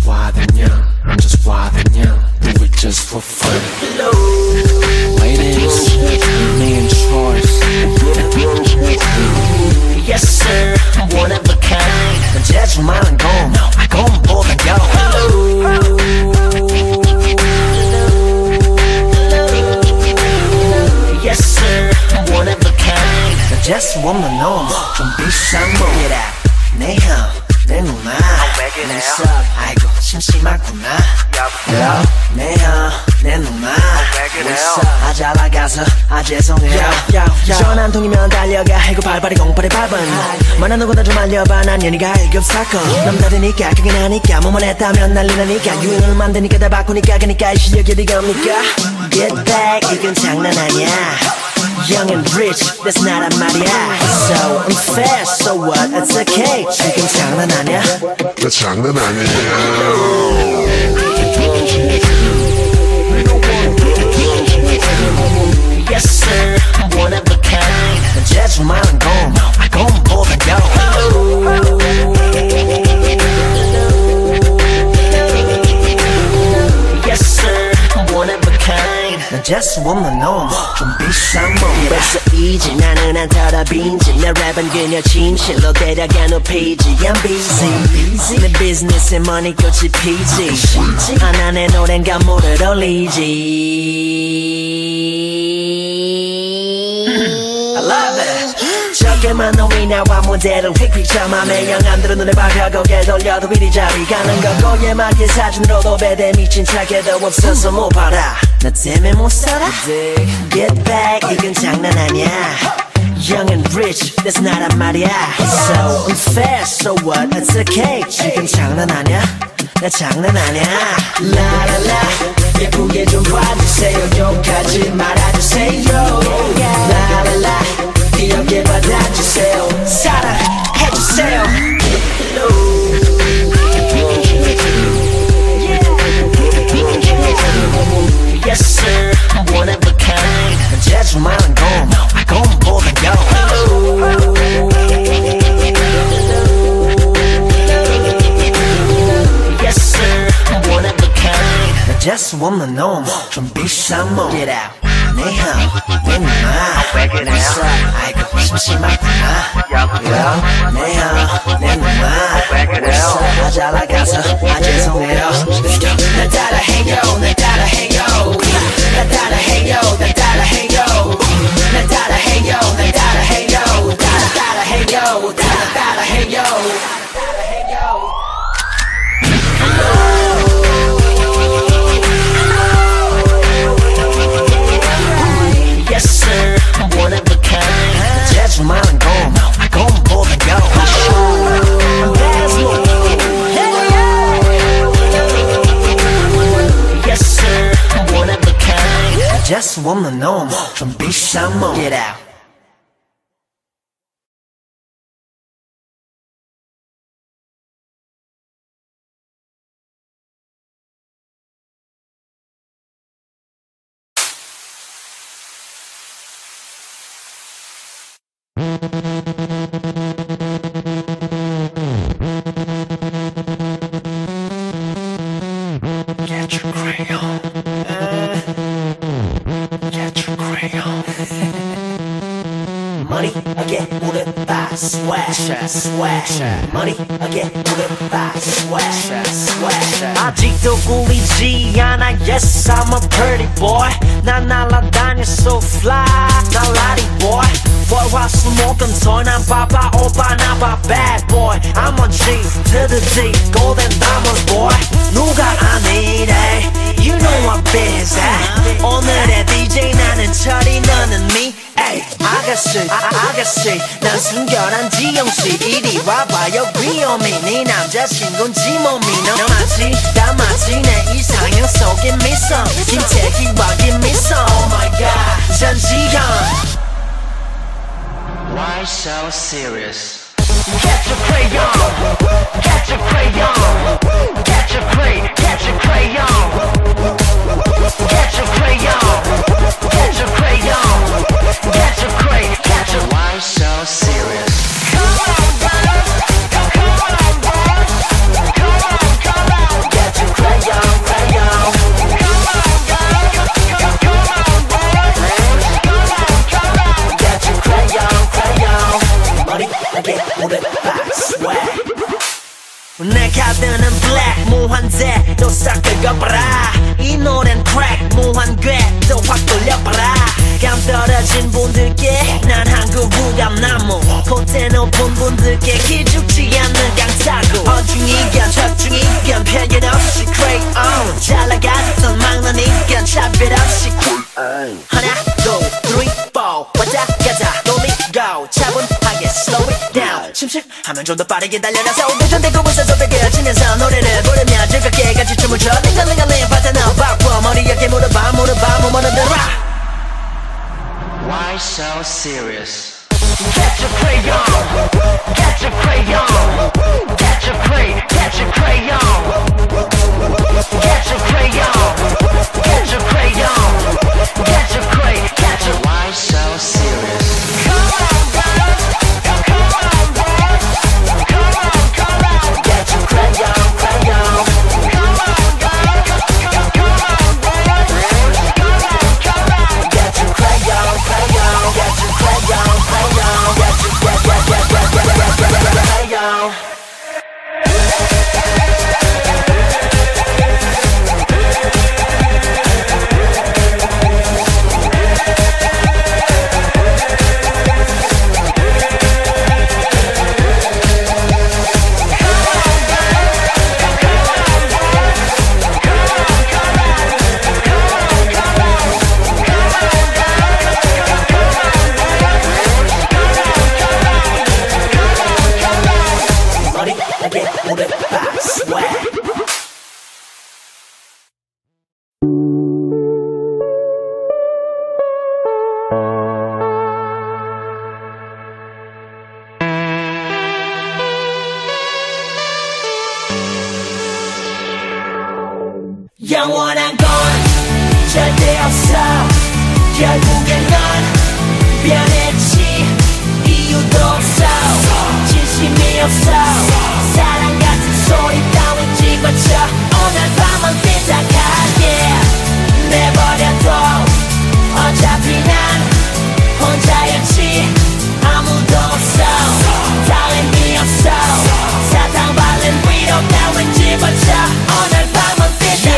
와닿냐 I'm just 와닿냐 Do it just for fun Ladies, me and Charles Yes sir, I'm one of a kind 난 재주만한 곰보다 Yes sir, I'm one of a kind 난 재수 없는 놈 좀 비싼 몸 내 형, 내 누나 What's up, 아이고 심심하구나 내 형, 내 누나 What's up, 아 잘 나가서 아 죄송해요 전화 한 통이면 달려가 해고 발발이 공발이 밟은 만난 누구나 좀 알려봐 난 연희가 1급 사건 남다르니까 그게 나니까 뭐만 했다면 난리 나니까 유행을 만드니까 다 바꾸니까 그니까 이 실력이 어디 갑니까 Get back 이건 장난 아니야 Young and rich, that's not a 말이야 So I'm fast, so what, it's okay 지금 장난 아니야 나 장난 아니야 Yes sir, I'm one of a kind 난 재주만한 곰보다 Yes sir, I'm one of a kind 난 재수 없는 놈 좀 비싼 몸 벌써 이제 나는 안 털어 빈지 내 랩은 그녀 침실로 데려가 눕히지 I'm busy 내 비즈니스에 머니 꽃이 피지 하나 내 노래는 감모를 올리지 I love it 적게만 놈이 나와 무대를 휙휙 참아 매형 안 들은 눈에 박혀 고개 돌려도 이리 저리 가는 거고 예맞게 사진으로도 배대 미친 척해도 없어서 못 봐라 나 때문에 못 살아 Get back 이건 장난 아니야 Young and rich that's not a 말이야 So I'm fast so what it's okay 지금 장난 아니야 나 장난 아니야 라라라 예쁘게 좀 봐주세요 욕하지 말아주세요 라라라 귀엽게 받아주세요 사랑해주세요 Yes sir, I'm one of a kind 난 재주만한 곰보다 Yes sir, I'm one of a kind 난 재수 없는 놈 좀 비싼 몸 Get out 내 형, 내 누나 What's up, 아이고 심심하구나 내 형, 내 누나 What's up, 아 잘 나가서 아 죄송해요 날 따라해요, 날 따라해요 날 따라해요, 날 따라해요 날 따라해요, 날 따라해요 따라해요, 따라해요 Yes sir, I'm one of a kind 재주만한 곰보다 I'm bad look Yes sir, I'm one of a kind 재수 없는 놈 좀 비싼 몸 Get out Get your crayon Get your crayon Money again 물어봐 Swash Money again 물어봐 Swash 아직도 꿀리지 않아 Yes I'm a pretty boy 난 날아다녀 so fly 날라리 boy 월화수목금토 난 바빠 오빠 나 봐 bad boy I'm on G to the D golden diamonds boy 누가 아니래 You know I'm busy 오늘의 DJ 나는 철이 너는 me Ay, 아가씨 난 순결한 지영씨 이리 와봐요 귀요미 네 남자친구는 지몸이 너 마치 다 마치 내 이상형 속에 미소 김태희와 김미소 Oh my god 전지현 Why so serious? Get your crayon Get your crayon Get your crayon Get your crayon Get your crayon Get your crayon Get your crayon Get your Why so serious? Come on, boys Come on, boys Come on, come on Get again with a swag. 내 카드는 black 무한대로 싹 긁어봐라. 이 노래는 crack 무한궤도 확 돌려봐라. 감 떨어진 분들께 난 한국 우감나무. 콧대 높은 분들께 기죽지 않는 강타구. 어중이견 적중이견 편견 없이 crayon. 잘나갔던 막나니까 차별 없이 하나 둘 three four 왔다 갔다 돌리고 차분하게 slow it down. 침식하면 좀 더 빠르게 달려나서 도전되고 웃어서 베껴지면서 노래를 부르며 즐겁게 같이 춤을 춰. 링글링글링 파트너 바꿔 머리에게 물어봐 뭐 들어. Why so serious? Catch a crayon, catch a crayon, catch a crayon, catch a crayon, catch a crayon, catch a crayon, catch a crayon, catch a. Why so serious? Come on, girls, come on, boys, come on, catch a crayon, crayon. Come on, girls, come on, boys, come on, catch a crayon, crayon, catch a crayon, crayon, catch a crayon. 영원한 건 절대 없어. 결국엔 넌 변했지. 이유도 없어. 진심이 없어. 사랑 같은 소리 따윈 집어쳐. 오늘 밤은 삐딱하게 내버려둬. 어차피 난 혼자였지. 아무도 없어. 달림이 없어. 사탕 발린 위로 따윈 집어쳐. 오늘 밤은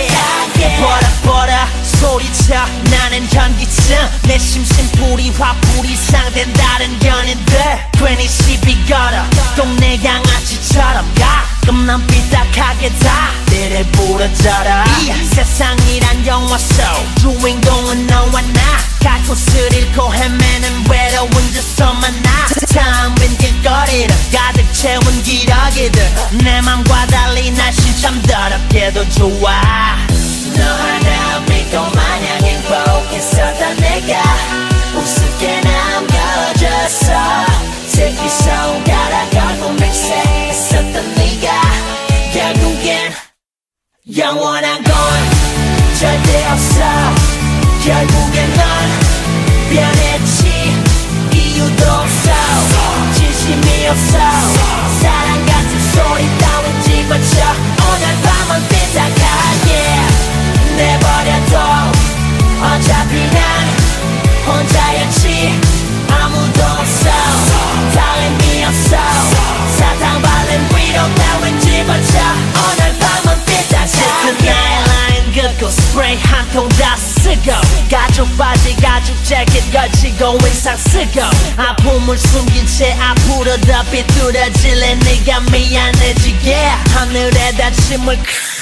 버라 소리쳐. 나는 전기층. 내 심심풀이 화풀이 상된 다른 연인들. 괜히 시비 걸어 동네 양아치처럼 가끔 난 삐딱하게 다 때를 부러져라. 세상이란 영화 속 주인공은 너와 나. 갈 곳을 잃고 헤매는 외로운 저서만 나. 텅 빈 길거리를 가득 채운 기러기들. 내 맘과 달리 날씨 참 더럽게도 좋아. 너 하나 믿고 마냥 행복했었던 내가 우습게 남겨졌어. 새끼 손가락 걸고 맹세했었던 네가 결국엔 영원한 건 절대 없어. 결국엔 넌 변했지. 이유도 없어. 진심이 없어. 사랑 같은 소리 따윈 집어쳐. 오늘 밤은 삐딱하게 내버려둬. 어차피 난 혼자였지. 아무도 없어. 달림이 없어. 사탕 발린 위로 따윈 집어쳐. 오늘 밤은 삐딱하게 나의 라인 긋고 스프레이 한 통 다 쓰고 가죽 바지 가죽 재킷 걸치고 의상 쓰고 아픔을 숨긴 채 앞으로 더 비뚤어질래. 네가 미안해지게 하늘에다 침을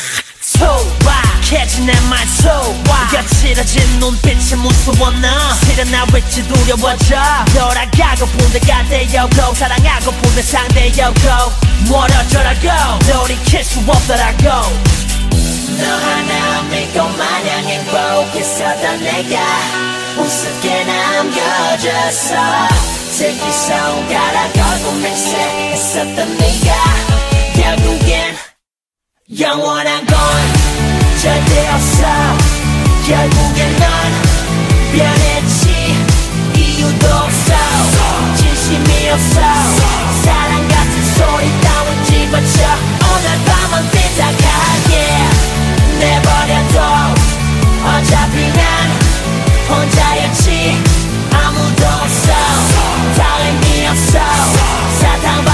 소박해진 내 말소와 거칠어진 눈빛이 무서워. 너 실은 나 왠지 두려워져. 돌아가고픈 데가 되었고 사랑하고픈 데 상대였고 멀어져라고 돌이킬 수 없더라고. 너 하나 믿고 마냥 행복했었던 내가 우습게 남겨졌어. 새끼 손가락 걸고 맹세했었던 네가 결국엔 영원한 건 절대 없어. 결국엔 넌 변했지. 이유도 없어. 진심이 없어. 사랑 같은 소리 따윈 집어쳐. 오늘 밤은 삐딱하게 내버려둬. 어차피 난 혼자였지. 아무도 없어. 달림이 없어. 사탕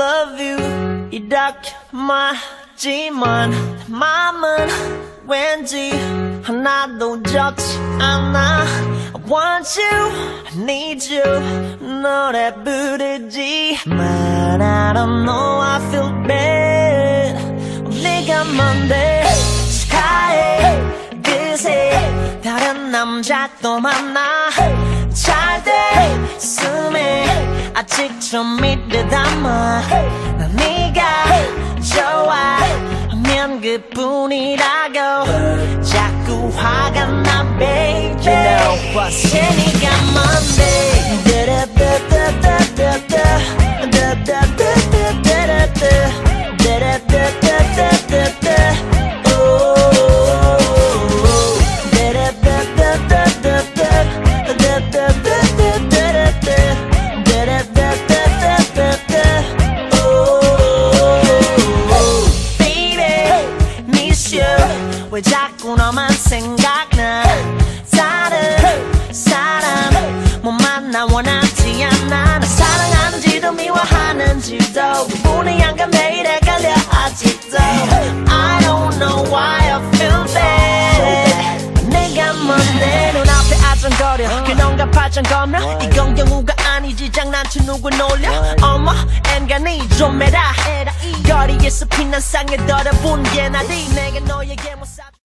love you 이렇게 말지만 맘은 왠지 하나도 좋지 않아 I want you, I need you 노래 부르지 But I don't know, I feel bad 네가 뭔데 축하해 그새 다른 남자 또 만나 잘 됐음에 아직 좀 믿을 담아 난 네가 좋아하면 그뿐이라고 자꾸 화가 나 baby You know what's 네가 뭔데 왜 자꾸 너만 생각나 다른 사람 못 만나 원하지 않아 나 사랑하는지도 미워하는지도 그분의 양가 매일 헷갈려 아직도 I don't know why I feel bad 내가 뭔데 눈앞에 아정거려 그놈과 발전거며 이건 경우가 아니지 장난쳐 누구 놀려 어머 엔간히 좀 해라 거리에서 피난 상에 떨어본 게 나디 내가 너에게 못 사